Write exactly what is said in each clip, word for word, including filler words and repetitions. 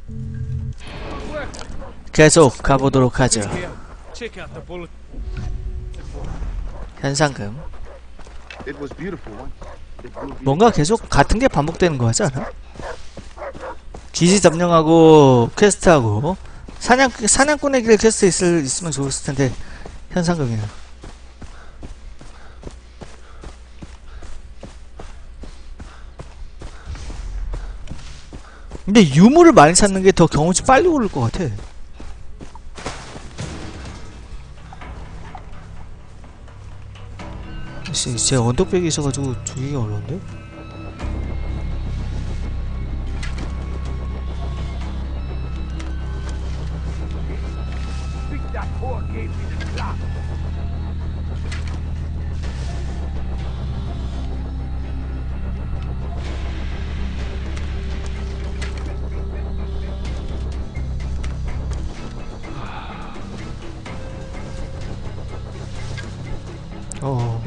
계속 가보도록 하죠. 현상금. 뭔가 계속 같은 게 반복되는 거 같지 않아? 기지 점령하고 퀘스트하고 사냥 사냥꾼의 길 퀘스트 있을 있으면 좋았을 텐데 현상금이야. 근데 유물을 많이 찾는 게 더 경험치 빨리 오를 것 같아. 씨, 제 언덕백이 있어가지고 죽이기 어려운데? 어.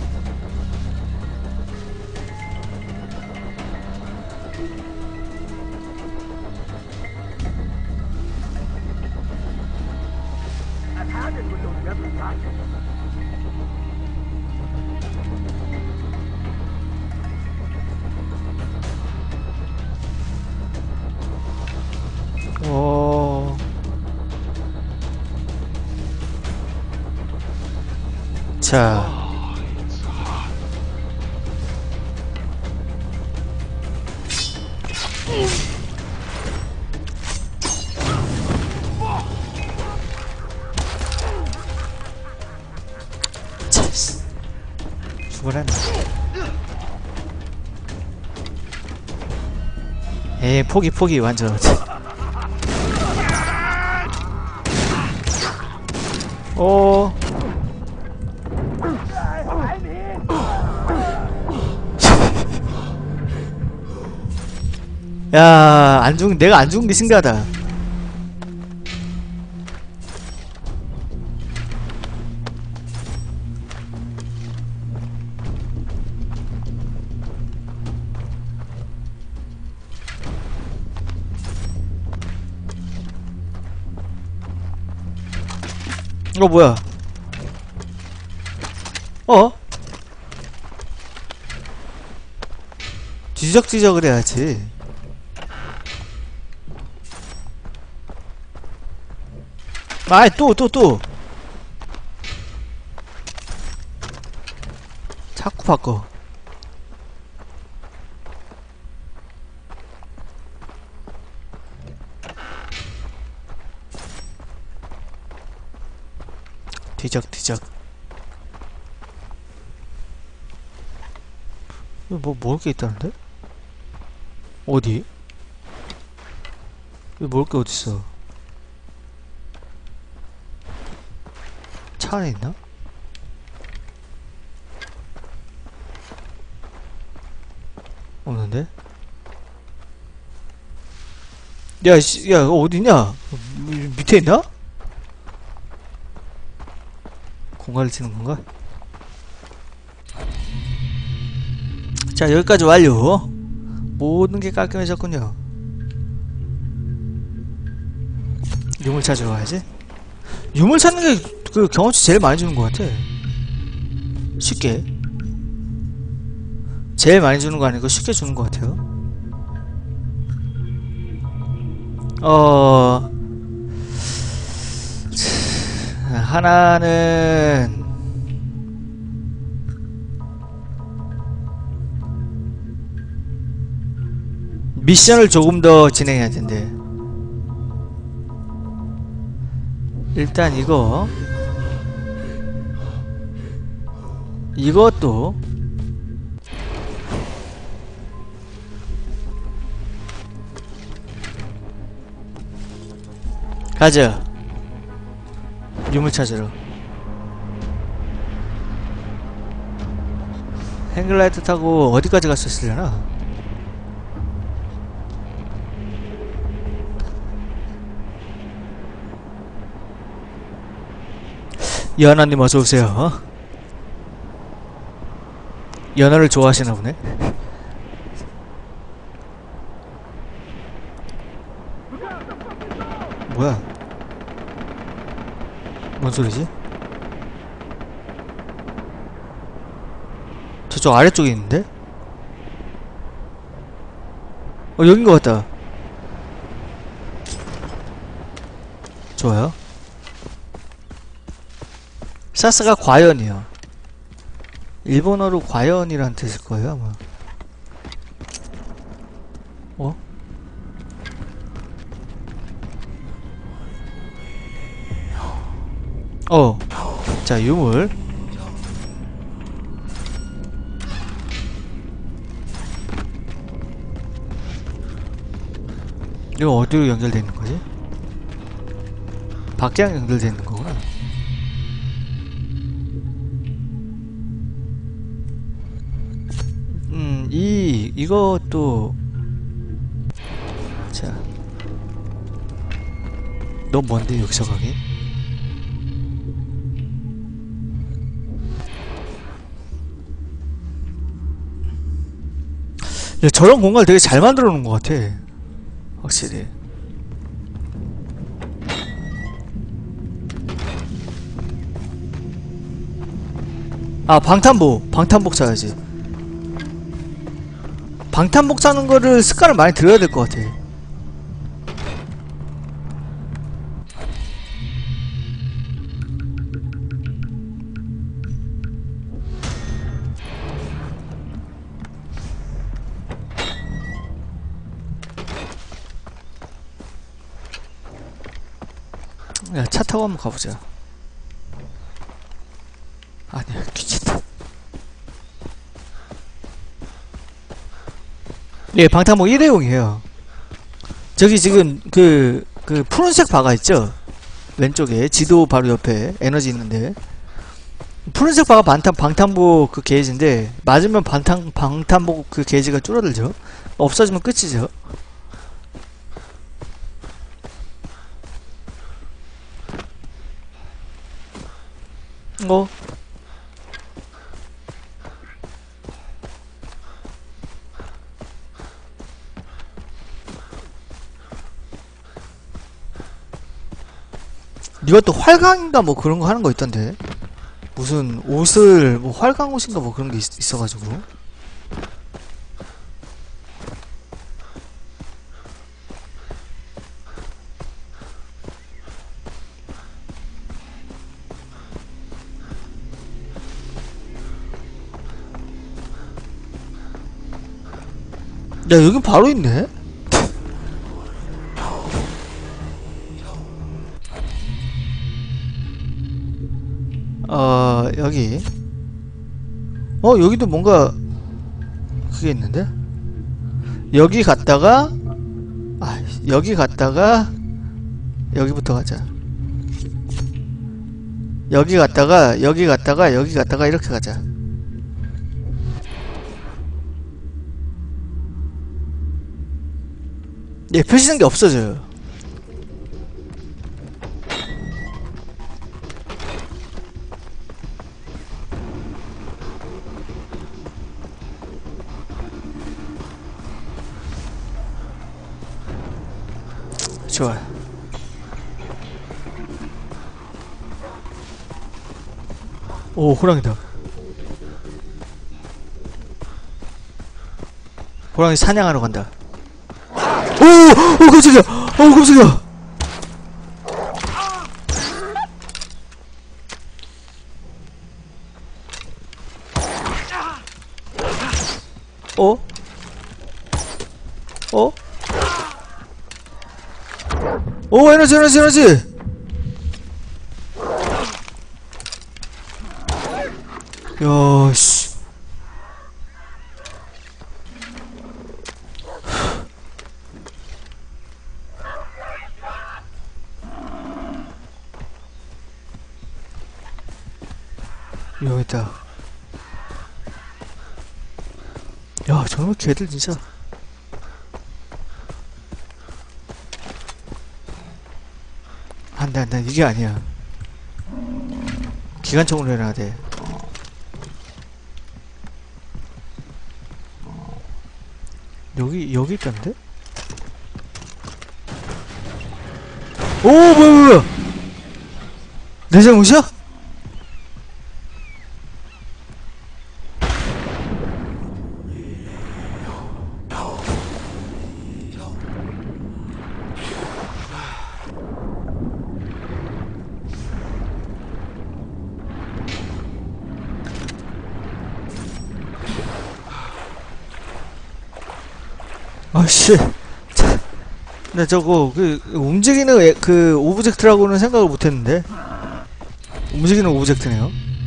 어. 자. 죽어라. 에이, 포기 포기 완전. 어. 야, 안 죽, 내가 안 죽은 게 신기하다. 어, 뭐야? 어? 뒤적뒤적을 해야지. 아이, 또, 또, 또. 자꾸 바꿔. 뒤적뒤적. 뭐, 먹을 게 있다는데? 어디? 먹을 게 어딨어? 차 안에 있나? 없는데? 야, 씨, 야, 어디냐? 밑에 있나? 공간을 치는 건가? 자, 여기까지 완료. 모든 게 깔끔해졌군요. 유물 찾으러 가야지. 유물 찾는 게 그 경험치 제일 많이 주는 것 같아. 쉽게. 제일 많이 주는 거 아니고 쉽게 주는 것 같아요. 어... 하나는 미션을 조금 더 진행해야 된대. 일단 이거 이것도 가자. 유물 찾으러. 행글라이트 타고 어디까지 갔었으려나? 연하님 어서오세요. 연하를 좋아하시나 보네. 뭐야? 뭔 소리지? 저쪽 아래쪽에 있는데? 어, 여긴 것 같다. 좋아요. 사스가 과연이요. 일본어로 과연이란 뜻일 거예요, 아마. 어? 어. 자, 유물. 이거 어디로 연결되어 있는 거지? 밖이랑 연결되어 있는 거구나. 음, 이, 이것도. 자. 너무 먼데, 여기서 가기? 야, 저런 공간을 되게 잘 만들어 놓은 것 같아. 확실히. 아, 방탄복. 방탄복 사야지. 방탄복 사는 거를 습관을 많이 들여야 될 것 같아. 야, 차 타고 한번 가보자. 아니야, 귀찮다. 예, 방탄복 일회용이에요. 저기 지금 그, 그 푸른색 바가 있죠? 왼쪽에 지도 바로 옆에 에너지 있는데 푸른색 바가 방탄, 방탄복 그 게이지인데 맞으면 방탄, 방탄복 그 게이지가 줄어들죠? 없어지면 끝이죠. 어? 이것도 활강인가 뭐 그런 거 하는 거 있던데. 무슨 옷을 뭐 활강 옷인가 뭐 그런 게 있, 있어가지고. 야, 여긴 바로 있네? 어, 여기. 어, 여기도 뭔가, 그게 있는데? 여기 갔다가, 아, 여기 갔다가, 여기부터 가자. 여기 갔다가, 여기 갔다가, 여기 갔다가, 이렇게 가자. 얘 표시된 게 없어져요. 좋아. 오, 호랑이다. 호랑이 사냥하러 간다. 오! 오, 깜짝이야! 오, 깜짝이야! 어? 어? 오, 에너지, 에너지, 에너지! 야, 씨. 여기 있다. 야, 저놈의 개들 진짜. 안돼, 안돼, 이게 아니야. 기관총으로 해놔야 돼. 여기, 여기 있던데? 오, 뭐야, 뭐야, 뭐야. 내 잘못이야? 아씨. 나 저거 그 움직이는 애, 그 오브젝트라고는 생각을 못했는데 움직이는 오브젝트네요.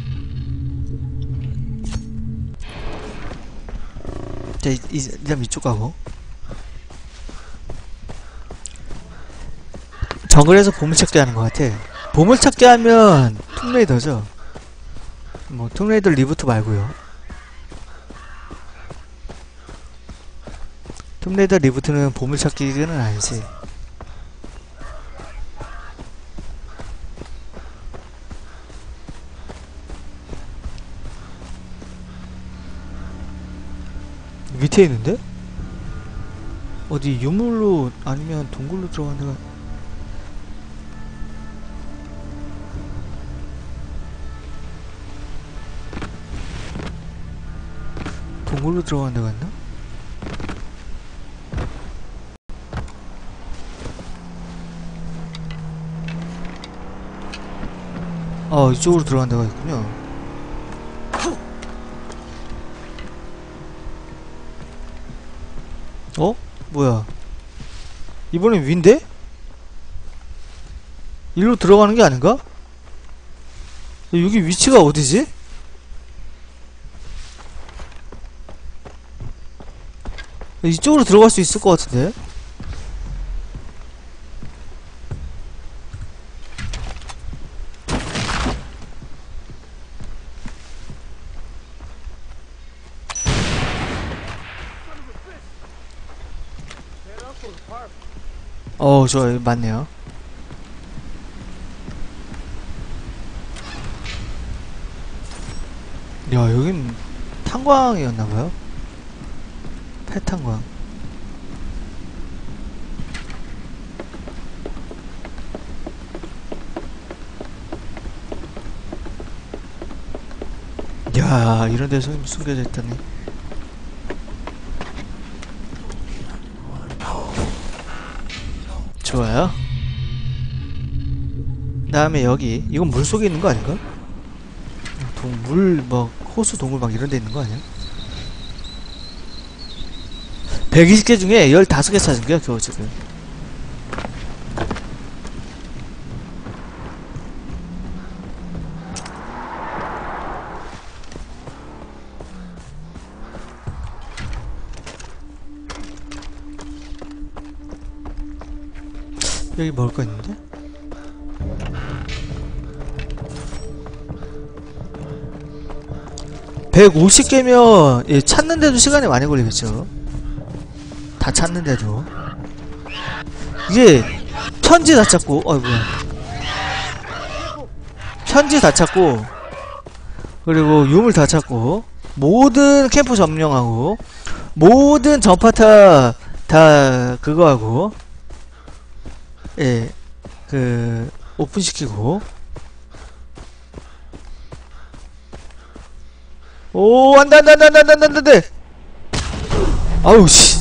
자, 이, 이, 일단 이쪽 가고 정글에서 보물찾기 하는 것 같아. 보물찾기 하면 툼레이더죠. 뭐 툼레이더 리부트 말고요. 툼레이더 리부트는 보물찾기는 아니지. 밑에 있는데? 어디 유물로 아니면 동굴로 들어가는 데가 동굴로 들어가는 데가 있나? 아, 이쪽으로 들어간 데가 있군요. 어? 뭐야? 이번엔 위인데? 일로 들어가는 게 아닌가? 여기 위치가 어디지? 이쪽으로 들어갈 수 있을 것 같은데? 어, 좋아요. 맞네요. 야, 여긴 탄광이었나봐요? 폐탄광. 야, 이런 데서 숨겨져 있다니. 좋아요. 다음에 여기 이건 물속에 있는 거 아닌가? 동, 물, 뭐 호수, 동굴 막 이런 데 있는 거 아니야? 백이십 개 중에 십오 개 찾은 거야 겨우 지금. 여기 먹을 거 있는데? 백오십 개면 예, 찾는데도 시간이 많이 걸리겠죠. 다 찾는데도 이게 편지 다 찾고 어이 뭐야 편지 다 찾고 그리고 유물 다 찾고 모든 캠프 점령하고 모든 전파타 다 그거 하고 예 그 오픈시키고 오 안돼 안돼 안돼 안돼 안돼 안돼 아우 씨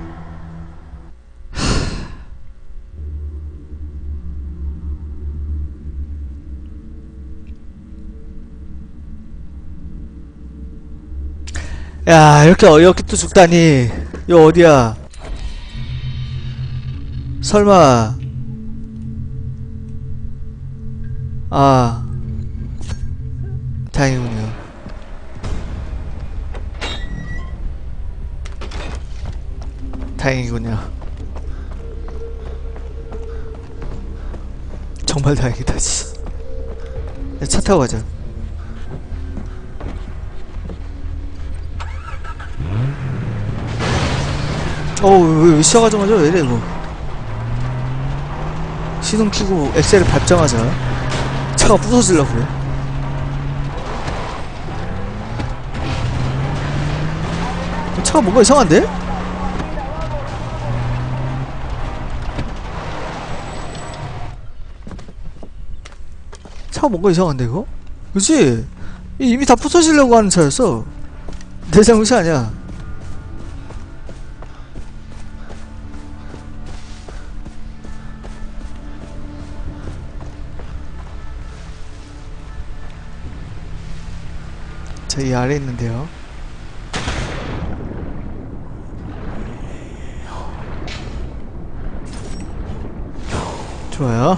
야 이렇게 어이없게 또 죽다니. 이거 어디야 설마. 아 다행이군요. 다행이군요. 정말 다행이다 씨. 차 타고 가자. 어우 왜, 왜 시작하자마자 왜이래 이거. 시동 키고 엑셀을 밟자마자 차가 부서지려고 그래. 차가 뭔가 이상한데? 차가 뭔가 이상한데 이거? 그치? 이미 다 부서지려고 하는 차였어. 내 잘못이 아니야. 자, 이 아래에 있는데요. 좋아요.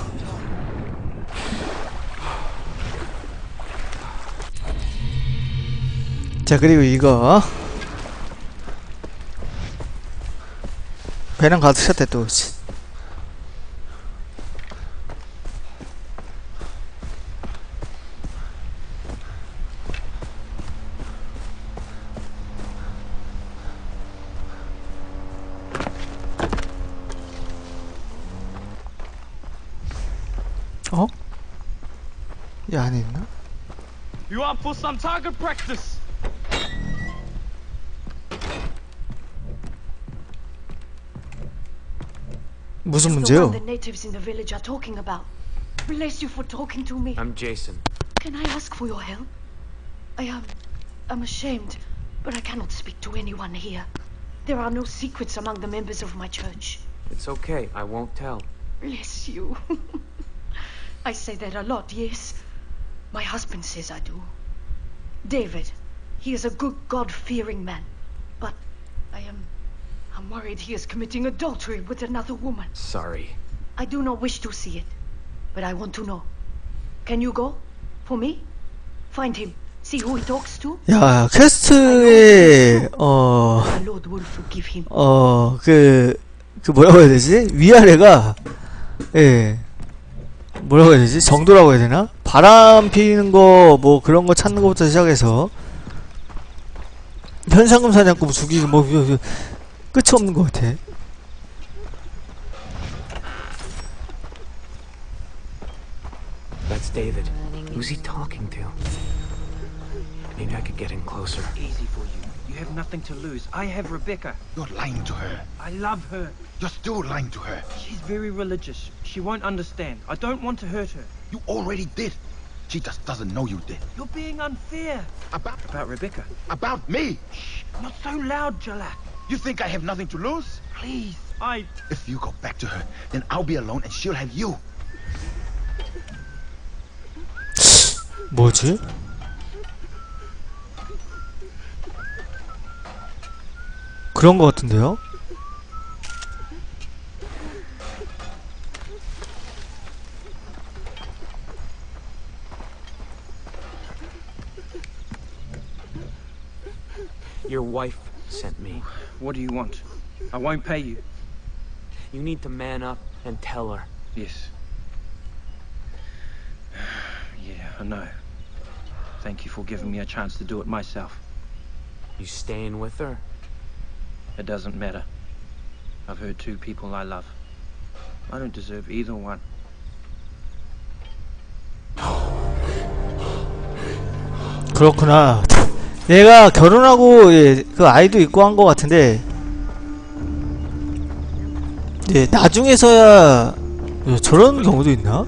자, 그리고 이거 배낭 가득 찼대 또. 어? 이 안에 있나? You up for some target practice? 무슨 The 문제요? one the natives in the village are talking about. Bless you for talking to me. I'm Jason. Can I ask for your help? I am... I'm ashamed, but I cannot speak to anyone here. There are no secrets among the members of my church. It's okay, I won't tell. Bless you. I say that a lot, yes. My husband says I do. David, he is a good God-fearing man. But I am... I'm worried he is committing adultery with another woman. Sorry. I do not wish to see it, but I want to know. Can you go? For me? Find him. See who he talks to? 야, 퀘스트에 어... The Lord will forgive him. 어... 그... 그 뭐라고 해야 되지? 위아래가 예... 뭐라고 해야 되지? 정도라고 해야 되나? 바람 피는 거 뭐 그런 거 찾는 것부터 시작해서 현상금 사냥꾼 죽이고 뭐 끝이 없는 것 같아. That's David. Who's he talking to? Maybe I could get in closer. Easy for you. You have nothing to lose. I have Rebecca. You're lying to her. I love her. You're still lying to her. She's very religious. She won't understand. I don't want to hurt her. You already did. She just doesn't know you did. You're being unfair. About About Rebecca. about me. Shh, not so loud, Jalak. You think I have nothing to lose? Please, I... If you go back to her, then I'll be alone and she'll have you. 뭐지? 그런 것 같은데요? Your wife sent me. What do you want? I won't pay you. You need to man up and tell her. Yes. Yeah, I know. Thank you for giving me a chance to do it myself. You staying with her? It doesn't matter. I've hurt two people I love. I don't deserve either one. 그렇구나. 얘가 결혼하고 예, 그 아이도 있고 한 것 같은데 예, 나중에서야 예, 저런 경우도 있나?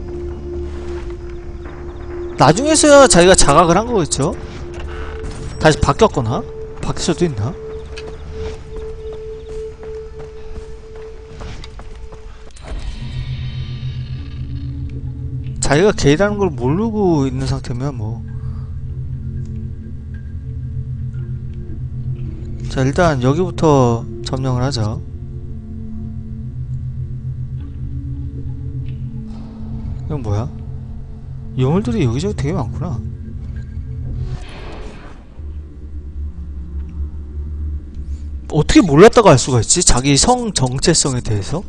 나중에서야 자기가 자각을 한 거겠죠? 다시 바뀌었거나? 바뀔 수도 있나? 자기가 게이라는 걸 모르고 있는 상태면 뭐. 자, 일단 여기부터 점령을 하자. 이건 뭐야? 유물들이 여기저기 되게 많구나. 어떻게 몰랐다고 알 수가 있지? 자기 성 정체성에 대해서?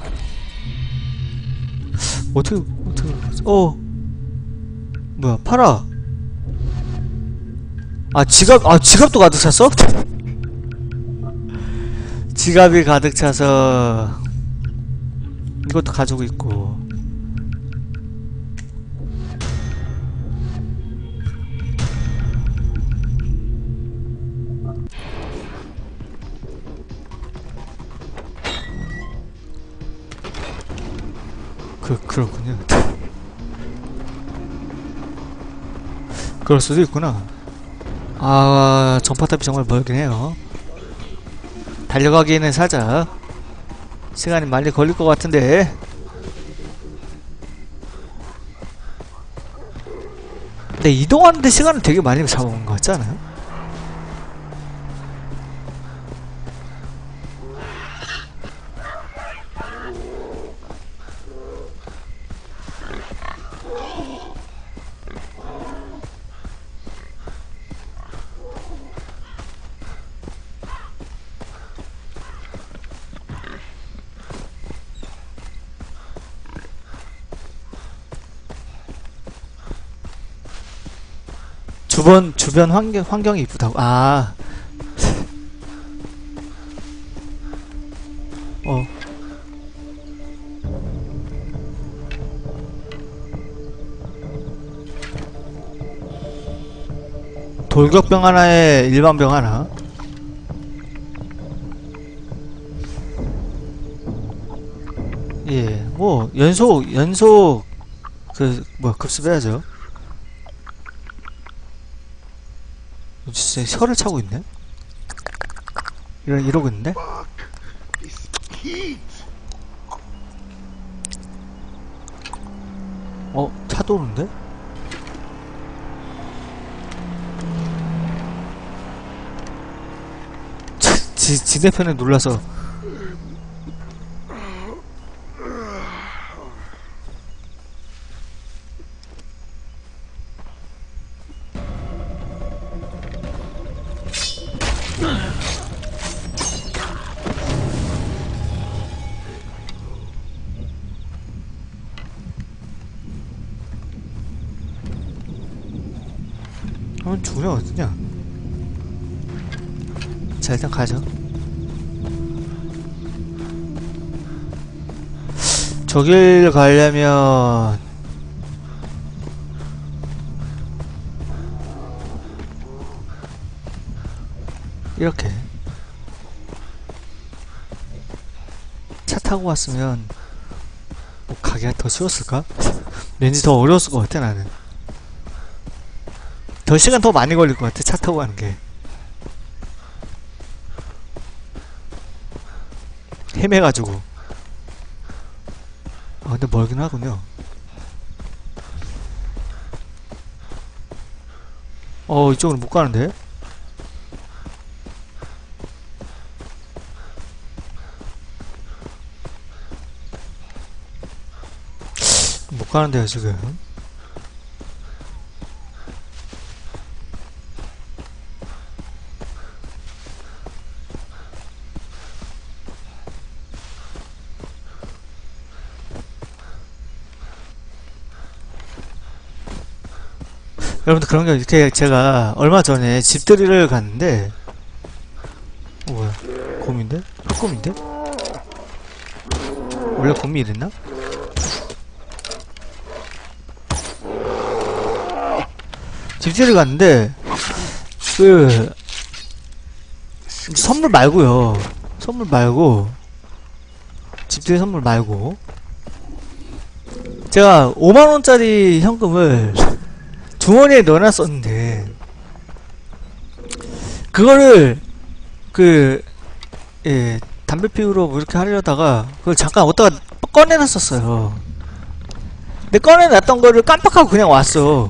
어떻게, 어떻게, 어. 뭐야, 팔아. 아, 지갑, 아, 지갑도 가득 찼어? 지갑이 가득 차서 이것도 가지고 있고. 그, 그렇군요. 그럴 수도 있구나. 아, 전파탑이 정말 멀긴 해요. 달려가기에는 살짝 시간이 많이 걸릴 것 같은데. 근데 이동하는데 시간을 되게 많이 잡아온 것 같지 않아요? 주변, 주변 환경, 환경이 이쁘다고. 아. 어. 돌격병 하나에 일반병 하나. 예, 뭐, 연속, 연속, 그, 뭐, 급습해야죠. 진짜 혀를 차고 있네? 이러, 이러고 있는데? 어? 차도 오는데? 지, 지 대편에 놀라서 그럼 죽으면 어디냐? 자, 일단 가죠. 저길 가려면 이렇게 차 타고 왔으면 뭐 가기가 더 쉬웠을까? 왠지 더 어려웠을 것 같아. 나는 더 시간 더 많이 걸릴 것 같아, 차 타고 가는 게. 헤매가지고. 아, 근데 멀긴 하군요. 어, 이쪽으로 못 가는데? 못 가는데요, 지금. 여러분들 그런 게 이렇게 제가 얼마 전에 집들이를 갔는데 어 뭐야 곰인데? 흑곰인데? 원래 곰이 이랬나? 집들이 갔는데 그 선물 말고요. 선물 말고 집들이 선물 말고 제가 오만원짜리 현금을 주머니에 넣어놨었는데 그거를 그 예 담배 피우러 뭐 이렇게 하려다가 그걸 잠깐 어디다가 꺼내놨었어요. 근데 꺼내놨던 거를 깜빡하고 그냥 왔어.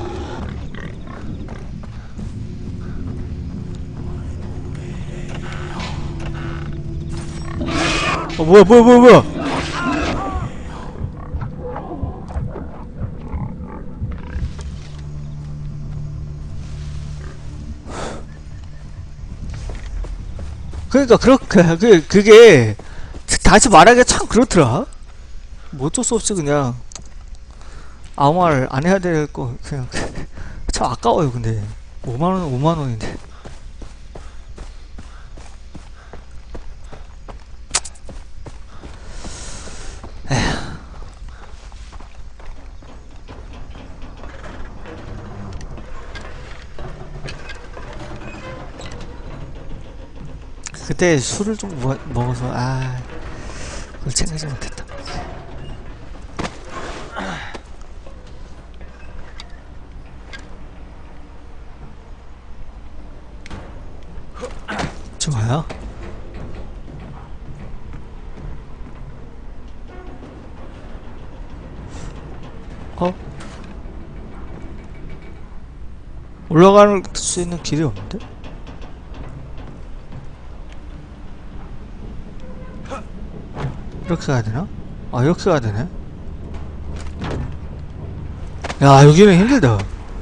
어 뭐야 뭐야 뭐야 뭐야 그러니까 그렇게 그 그게 다시 말하기가 참 그렇더라. 뭐 어쩔 수 없이 그냥 아무 말 안 해야 될 거 그냥 참 아까워요. 근데 오만 원 오만 원인데. 에휴. 그때 술을 좀 뭐, 먹어서 아 그걸 챙기지 못했다. 뭐야? 어? 올라갈 수 있는 길이 없는데? 이렇게 가야 되나? 아, 이렇게 가야 되네? 야, 여기는 힘들다.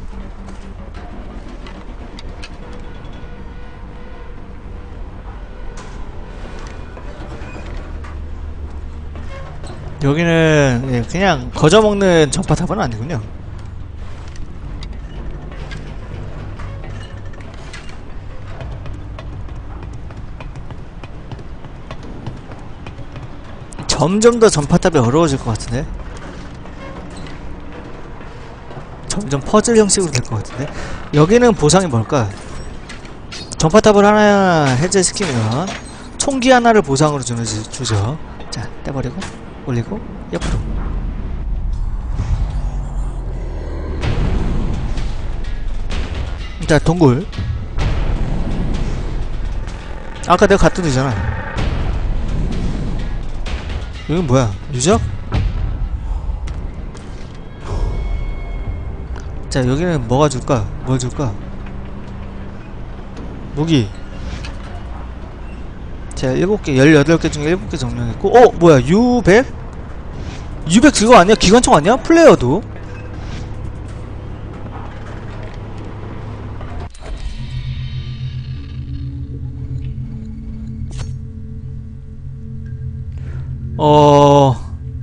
여기는 예, 그냥 거저먹는 전파탑은 아니군요. 점점 더 전파탑이 어려워질 것 같은데? 점점 퍼즐 형식으로 될 것 같은데? 여기는 보상이 뭘까? 전파탑을 하나 해제시키면 총기 하나를 보상으로 주는, 주죠. 자, 떼버리고 올리고 옆으로. 자, 동굴. 아까 내가 갔던 데잖아. 여긴 뭐야? 유적? 자, 여기는 뭐가 줄까? 뭘 줄까? 무기. 자, 일곱 개, 열여덟 개 중에 일곱 개 점령했고, 어? 뭐야? 유 백? 유 백 그거 아니야? 기관총 아니야? 플레이어도? 어...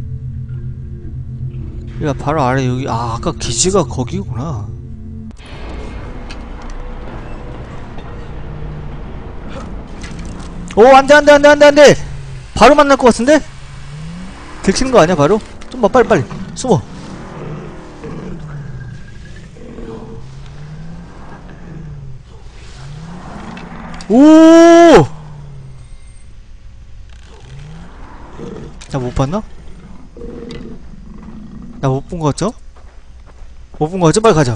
야, 바로 아래 여기, 아, 아까 기지가 거기구나. 오, 안돼 안돼 안돼 안돼 안돼. 바로 만날 것 같은데? 들키는 거 아니야 바로? 좀 봐, 빨리 빨리 숨어. 오! 나 못 봤나? 나 못 본 거 같죠? 못 본 거 같죠? 빨리 가자.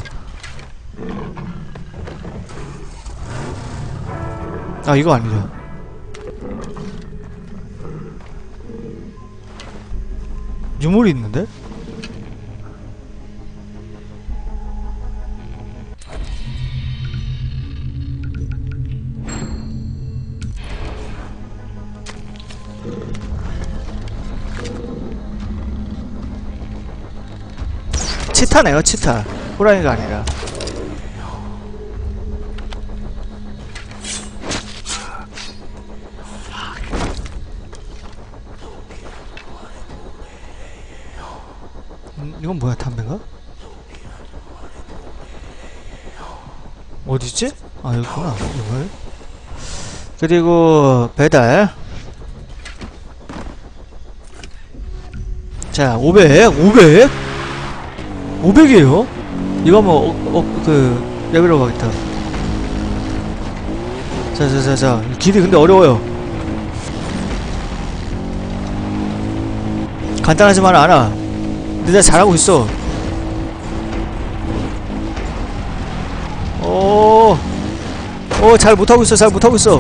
아, 이거 아니죠. 유물이 있는데? 치타네요, 치타. 호랑이가 아니라. 음, 이건 뭐야, 담배인가? 어디있지? 아, 여기구나. 이걸. 그리고 배달. 자, 오백, 오백? 오백이에요? 이거 한번 어, 어, 그 레벨업 가겠다. 자자자자, 길이 근데 어려워요. 간단하지만 않아. 근데 내가 잘하고 있어. 오, 오, 잘 못하고 있어, 잘 못하고 있어.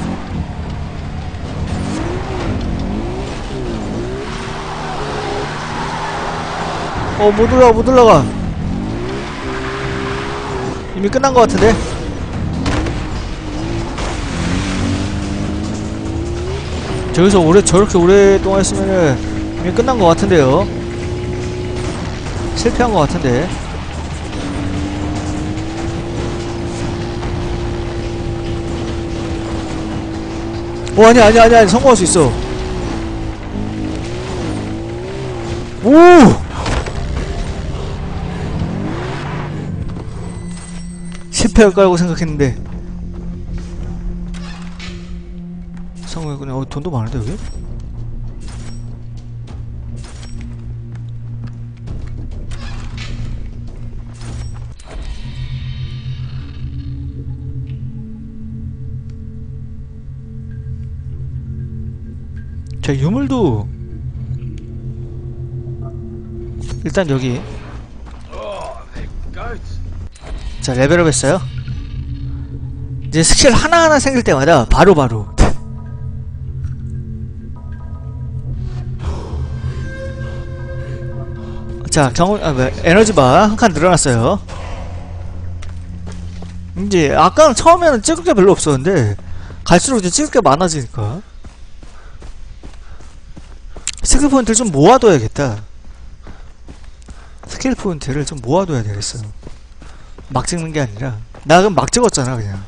어, 못 올라가, 못 올라가. 이미 끝난 것 같은데? 저기서 오래, 저렇게 오랫동안 했으면은 이미 끝난 것 같은데요? 실패한 것 같은데? 오, 아니야, 아니야, 아니야, 성공할 수 있어. 오! 실패할 거라고 생각했는데 성공했구나. 어, 돈도 많은데 여기? 자, 유물도 일단 여기. 자, 레벨업 했어요. 이제 스킬 하나하나 생길 때마다 바로바로 바로 자, 경험, 아, 뭐, 에너지바 한 칸 늘어났어요. 이제, 아까는 처음에는 찍을 게 별로 없었는데, 갈수록 이제 찍을 게 많아지니까. 스킬 포인트를 좀 모아둬야겠다. 스킬 포인트를 좀 모아둬야 되겠어. 막 찍는 게 아니라. 나 그럼 막 찍었잖아, 그냥.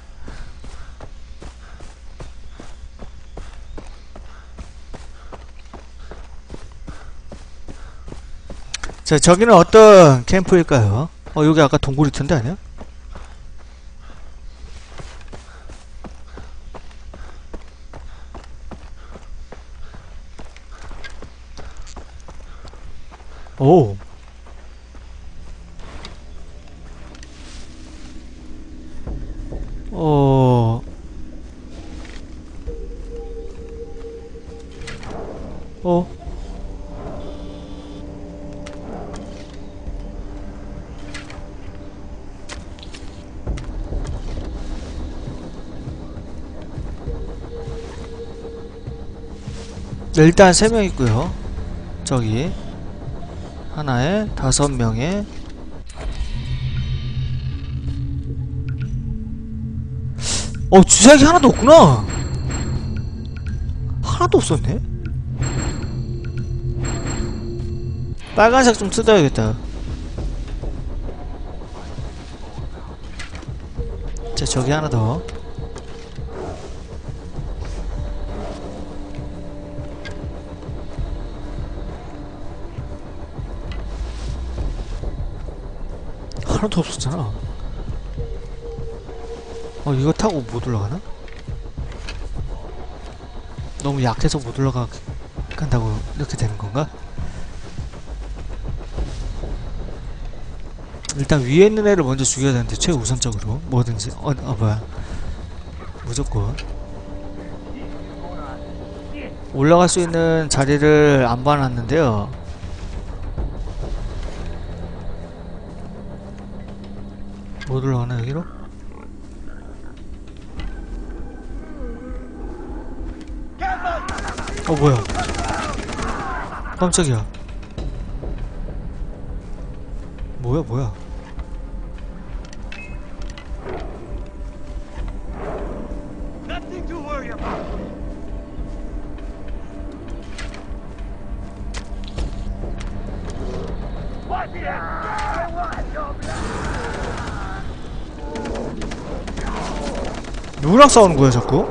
자, 저기는 어떤 캠프일까요? 어, 여기 아까 동굴이 튼데 아니야? 오. 어. 어. 네, 일단 세 명 있고요. 저기 하나에 다섯 명에 어 주사기 하나도 없구나. 하나도 없었네. 빨간색 좀 뜯어야겠다. 자, 저기 하나 더. 하나도 없었잖아. 어, 이거 타고 못 올라가나? 너무 약해서 못 올라가 간다고 이렇게 되는 건가? 일단 위에 있는 애를 먼저 죽여야 되는데 최우선적으로 뭐든지. 어, 어 뭐야, 무조건 올라갈 수 있는 자리를 안 봐놨는데요. 못 올라가나 여기로? 어 뭐야, 깜짝이야. 뭐야 뭐야. Nothing to worry about. What the I want your blood. 누구랑 싸우는 거야 자꾸?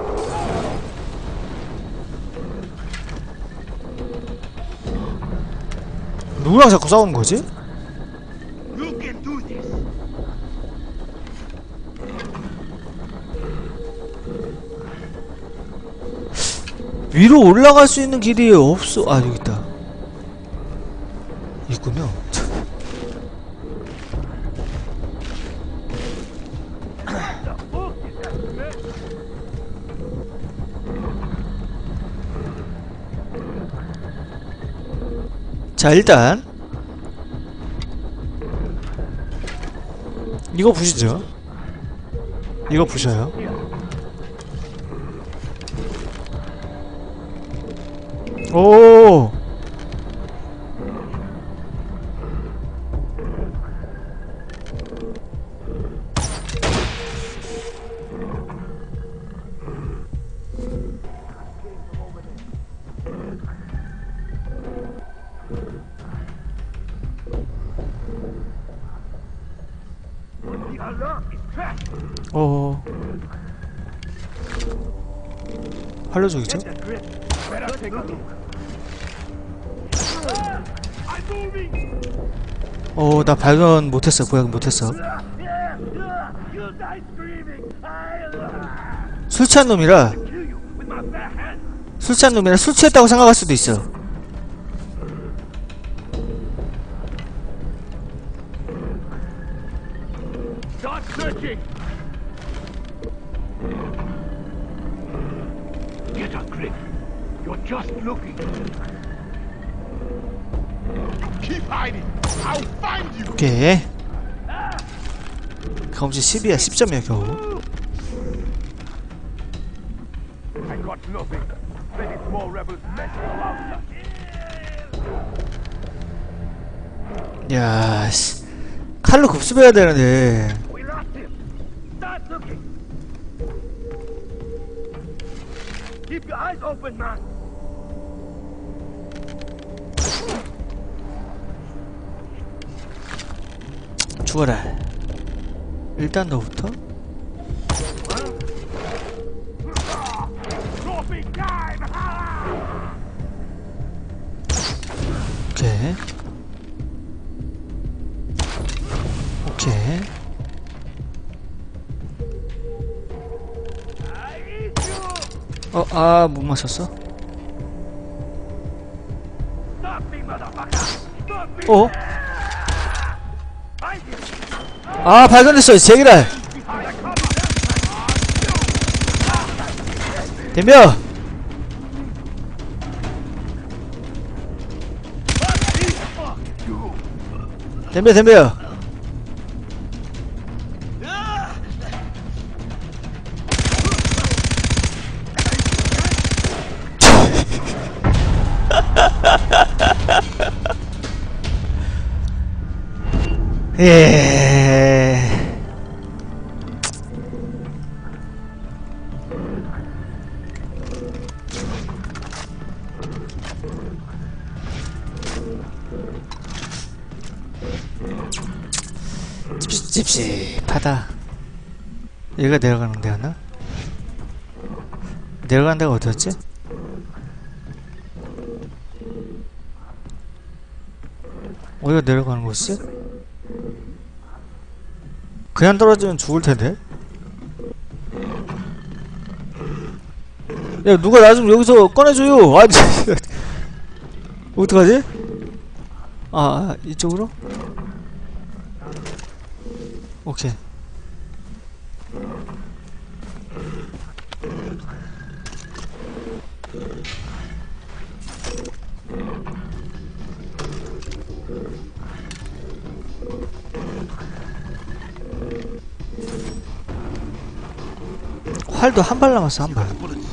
누구랑 자꾸 싸우는 거지? You can do this. 위로 올라갈 수 있는 길이 없어. 아, 여기 있다. 있군요. 자, 일단 이거 부시죠. 이거 부셔요. 오. 어. 활로족이죠? 어, 나 발견 못했어. 보약 못했어. 술 취한 놈이라 술 취한 놈이라 술 취했다고 생각할 수도 있어. Start searching. Get a grip. You're just looking. Keep hiding. I'll find you. 오케이. 경험치 십이야. 십 점이야 겨우. I got nothing. Plenty more rebels messing around. 야, 씨. 칼로 급습해야 되는데. We lost him. Start looking. Keep your eyes open, man. 죽어라. 일단 너부터. Trophy time. 오케이. 오케이. I eat you. 어, 아, 못 마셨어? Stop me, motherfucker. Stop me. 어? Find him. 아, 발견됐어. 제기랄. 덤벼. 덤벼, 덤벼. 예. 찝찝찝찝하다. 얘가 내려가는 데였나? 내려가는 데가 어디였지? 어디가 내려가는 곳이지? 그냥 떨어지면 죽을 텐데. 야, 누가 나 좀 여기서 꺼내줘요. 아니, 어떡하지? 아, 이쪽으로? 오케이. 활도 한 발 남았어, 한 발.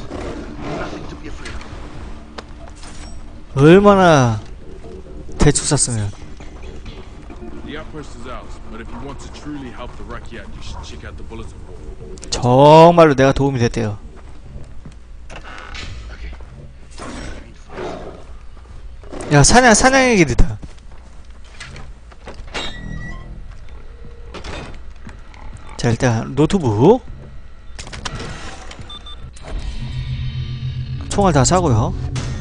얼마나 대충 쐈으면. The outpost is ours, but if you want to truly help the Rakyat, you should check out the bulletin board. 정말로 내가 도움이 됐대요. 야, 사냥, 사냥의 길이다. 자, 일단 노트북 총알 다 사고요.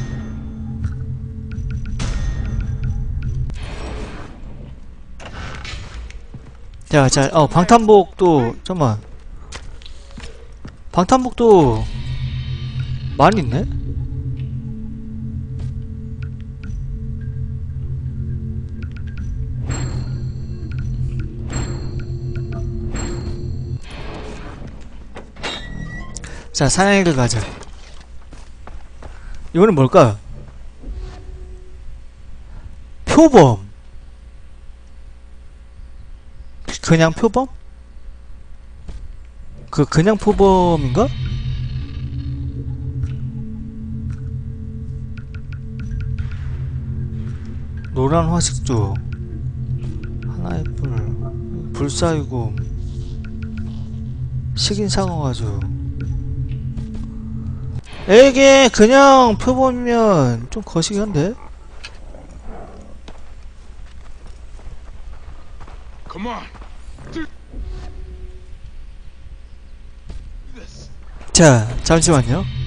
자, 자, 어, 방탄복도, 잠깐만. 방탄복도 많이 있네? 자, 사냥의 길 가자. 이거는 뭘까? 표범. 그냥 표범? 그 그냥 표범인가? 노란 화식조, 하나의 뿔, 불사유곰, 식인상어가지고. 이게 그냥 표범이면 좀 거시기 한데? Come on. Do this. 자, 잠시만요.